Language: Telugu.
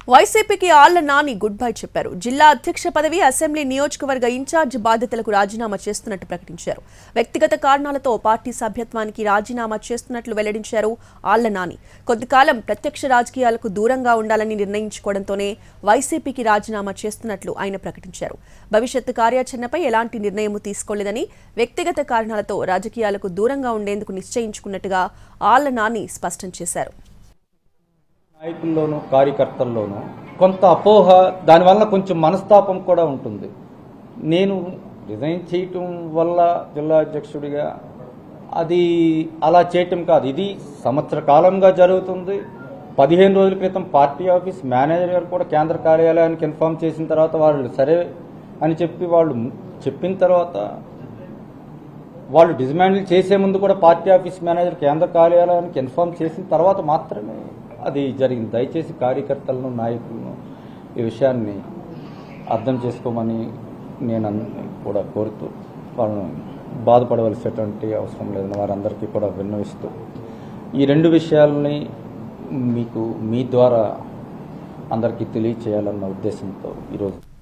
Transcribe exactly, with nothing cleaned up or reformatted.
వైసీపీకి ఆళ్ల నాని గుడ్ బై చెప్పారు. జిల్లా అధ్యక్ష పదవి, అసెంబ్లీ నియోజకవర్గ ఇన్ఛార్జ్ బాధ్యతలకు రాజీనామా చేస్తున్నట్టు ప్రకటించారు. వ్యక్తిగత కారణాలతో పార్టీ సభ్యత్వానికి రాజీనామా చేస్తున్నట్లు వెల్లడించారు ఆళ్ల నాని. కొద్దికాలం ప్రత్యక్ష రాజకీయాలకు దూరంగా ఉండాలని నిర్ణయించుకోవడంతోనే వైసీపీకి రాజీనామా చేస్తున్నట్లు ఆయన ప్రకటించారు. భవిష్యత్తు కార్యాచరణపై ఎలాంటి నిర్ణయం తీసుకోలేదని, వ్యక్తిగత కారణాలతో రాజకీయాలకు దూరంగా ఉండేందుకు నిశ్చయించుకున్నట్టుగా ఆళ్ల నాని స్పష్టం చేశారు. నాయకుల్లోనూ కార్యకర్తల్లోనూ కొంత అపోహ, దానివల్ల కొంచెం మనస్తాపం కూడా ఉంటుంది. నేను రిజైన్ చేయటం వల్ల జిల్లా అధ్యక్షుడిగా అది అలా చేయటం కాదు, ఇది సంవత్సర కాలంగా జరుగుతుంది. పదిహేను రోజుల క్రితం పార్టీ ఆఫీస్ మేనేజర్ గారు కూడా కేంద్ర కార్యాలయానికి ఇన్ఫామ్ చేసిన తర్వాత వాళ్ళు సరే అని చెప్పి వాళ్ళు చెప్పిన తర్వాత వాళ్ళు డిస్మాండిల్ చేసే ముందు కూడా పార్టీ ఆఫీస్ మేనేజర్ కేంద్ర కార్యాలయానికి ఇన్ఫామ్ చేసిన తర్వాత మాత్రమే అది జరిగింది. దయచేసి కార్యకర్తలను, నాయకులను ఈ విషయాన్ని అర్థం చేసుకోమని నేను కూడా కోరుతూ, వాళ్ళను బాధపడవలసినటువంటి అవసరం లేదని వారందరికీ కూడా విన్నవిస్తూ, ఈ రెండు విషయాలని మీకు మీ ద్వారా అందరికీ తెలియచేయాలన్న ఉద్దేశంతో ఈరోజు